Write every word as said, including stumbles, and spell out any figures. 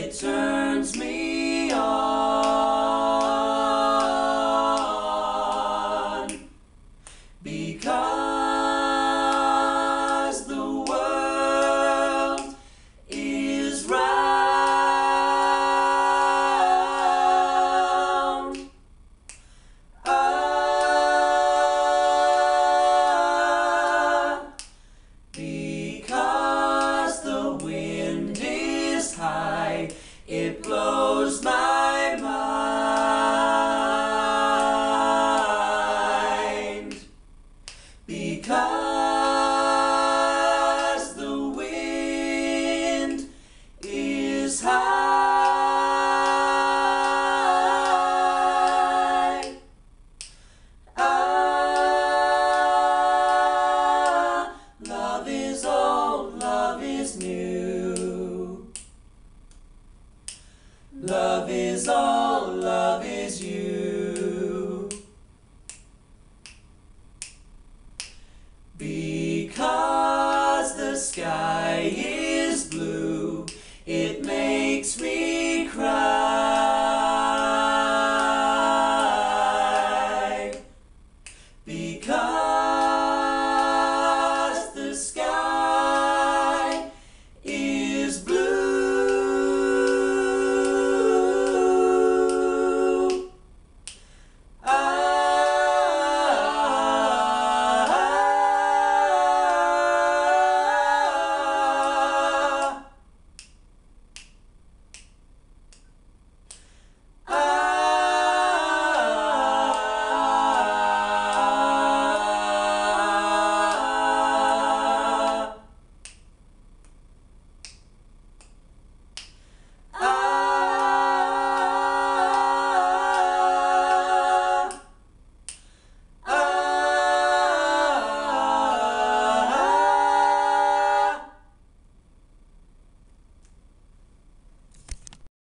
it turns me on, because the world is round. Ah, because the wind is high, it blows my mind. Because the wind is high. Ah, love is old, love is new. Love is all.